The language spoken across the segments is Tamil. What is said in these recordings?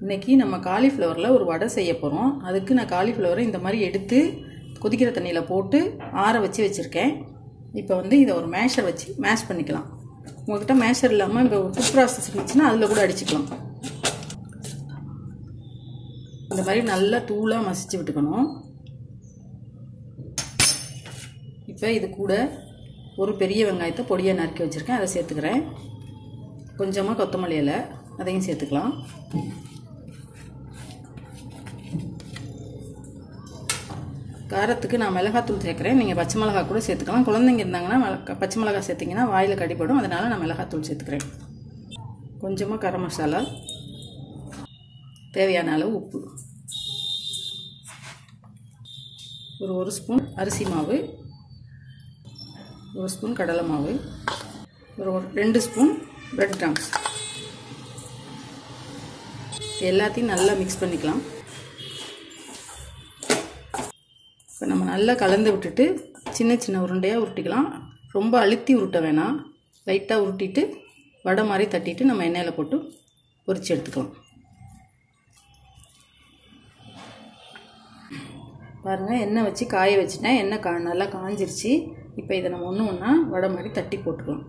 இன்றைக்கி நம்ம காலிஃப்ளவரில் ஒரு வடை செய்ய போகிறோம். அதுக்கு நான் காலிஃப்ளவரை இந்த மாதிரி எடுத்து கொதிக்கிற தண்ணியில் போட்டு ஆற வச்சுருக்கேன். இப்போ வந்து இதை ஒரு மேஷர் வச்சு மேஷ் பண்ணிக்கலாம். உங்கள்கிட்ட மேஷர் இல்லாமல் இப்போ ஃபுட் ப்ராசஸ் இருந்துச்சுன்னா அதில் கூட அடிச்சுக்கலாம். இந்த மாதிரி நல்லா தூளாக மசிச்சு விட்டுக்கணும். இப்போ இது கூட ஒரு பெரிய வெங்காயத்தை பொடியாக நறுக்கி வச்சுருக்கேன், அதை சேர்த்துக்கிறேன். கொஞ்சமாக கொத்தமல்லி இலை அதையும் சேர்த்துக்கலாம். காரத்துக்கு நான் மிளகாத்தூள் சேர்க்குறேன். நீங்கள் பச்சை மிளகாய் கூட சேர்த்துக்கலாம். குழந்தைங்க இருந்தாங்கன்னா பச்சை மிளகாய் சேர்த்திங்கன்னா வாயில் கடிப்படும். அதனால் நான் மிளகாத்தூள் சேர்த்துக்கிறேன். கொஞ்சமாக கரம் மசாலா, தேவையான அளவு உப்பு, ஒரு ஸ்பூன் அரிசி மாவு, ஒரு ஸ்பூன் கடலை மாவு, ஒரு 2 ஸ்பூன் பிரெட் கிராம்ஸ், எல்லாத்தையும் நல்லா மிக்ஸ் பண்ணிக்கலாம். இப்போ நம்ம நல்லா கலந்து விட்டுட்டு சின்ன சின்ன உருண்டையாக உருட்டிக்கலாம். ரொம்ப அழுத்தி உருட்ட வேணாம், லைட்டாக உருட்டிட்டு வடை மாதிரி தட்டிட்டு நம்ம எண்ணெயில் போட்டு பொரித்து எடுத்துக்கலாம். பாருங்கள், எண்ணெய் வச்சு காய வச்சுட்டேன். எண்ணெய் நல்லா காஞ்சிருச்சு. இப்போ இதை நம்ம ஒன்று ஒன்றா வடை மாதிரி தட்டி போட்டுக்கலாம்.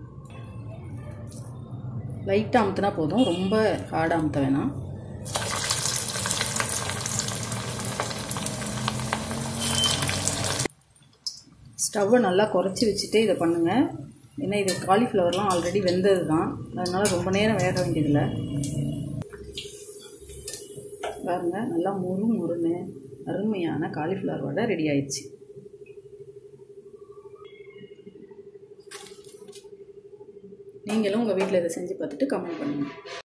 லைட்டாக அமுத்தினா போதும், ரொம்ப ஹார்டாக அமுத்த வேணாம். ஸ்டவ்வை நல்லா குறைச்சி வச்சுட்டே இதை பண்ணுங்கள். ஏன்னா இது காலிஃப்ளவர்லாம் ஆல்ரெடி வெந்தது தான், அதனால் ரொம்ப நேரம் வேக வேண்டியதில்லை. பாருங்கள், நல்லா முறுன்னு அருமையான காலிஃப்ளவர் வடை ரெடி ஆயிடுச்சு. நீங்களும் உங்கள் வீட்டில் இதை செஞ்சு பார்த்துட்டு கமெண்ட் பண்ணுங்கள்.